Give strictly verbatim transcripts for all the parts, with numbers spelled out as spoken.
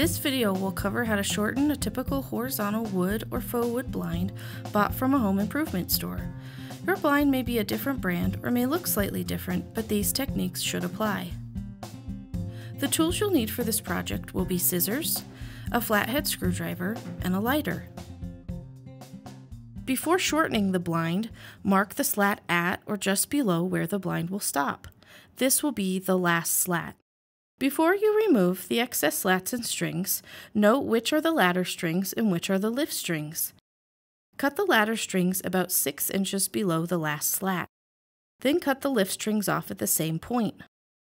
This video will cover how to shorten a typical horizontal wood or faux wood blind bought from a home improvement store. Your blind may be a different brand or may look slightly different, but these techniques should apply. The tools you'll need for this project will be scissors, a flathead screwdriver, and a lighter. Before shortening the blind, mark the slat at or just below where the blind will stop. This will be the last slat. Before you remove the excess slats and strings, note which are the ladder strings and which are the lift strings. Cut the ladder strings about six inches below the last slat. Then cut the lift strings off at the same point.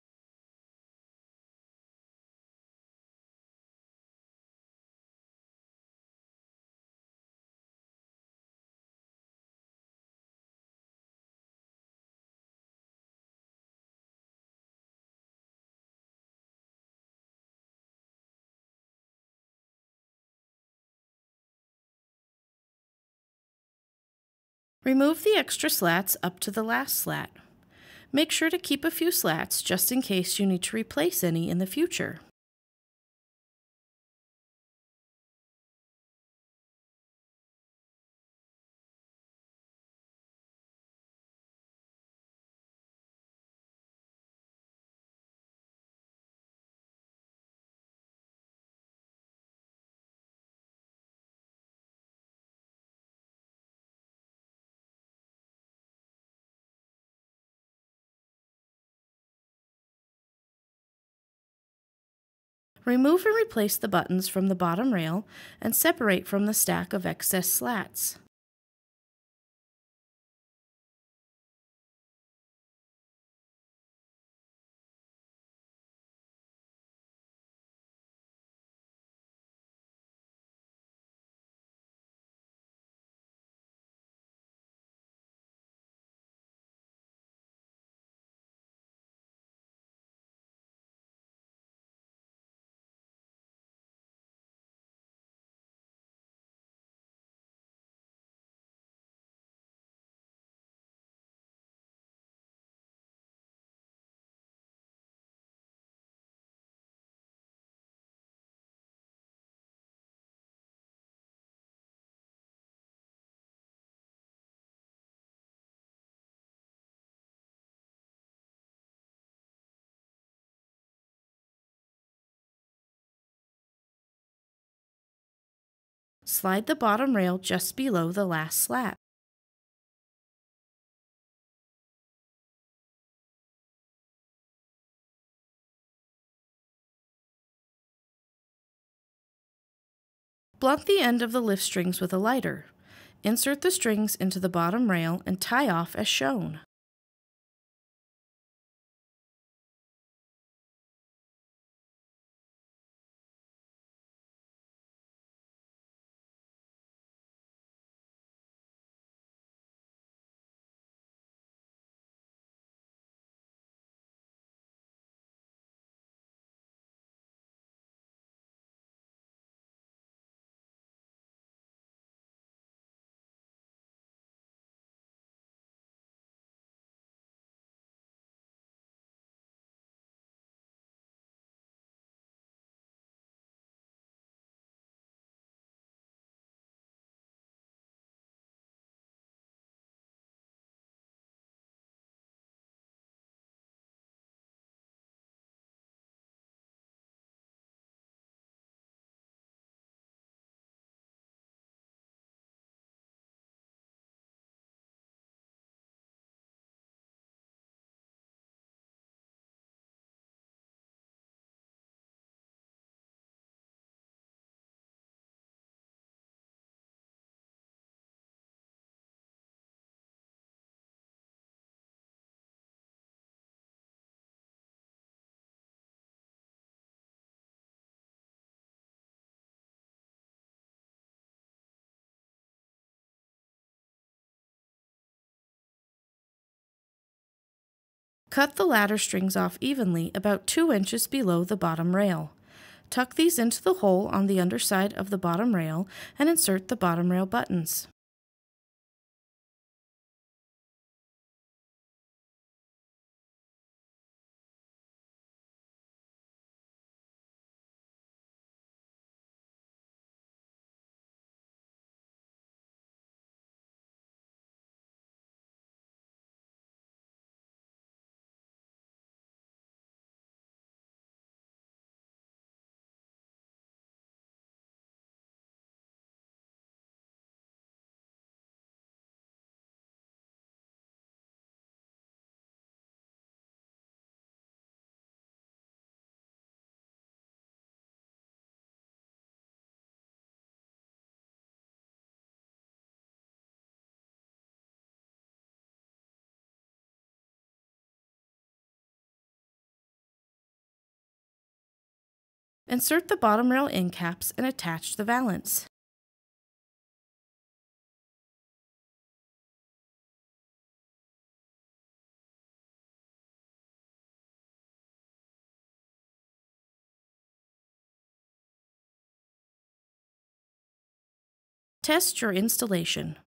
Remove the extra slats up to the last slat. Make sure to keep a few slats just in case you need to replace any in the future. Remove and replace the buttons from the bottom rail and separate from the stack of excess slats. Slide the bottom rail just below the last slat. Blunt the end of the lift strings with a lighter. Insert the strings into the bottom rail and tie off as shown. Cut the ladder strings off evenly about two inches below the bottom rail. Tuck these into the hole on the underside of the bottom rail and insert the bottom rail buttons. Insert the bottom rail end caps and attach the valance. Test your installation.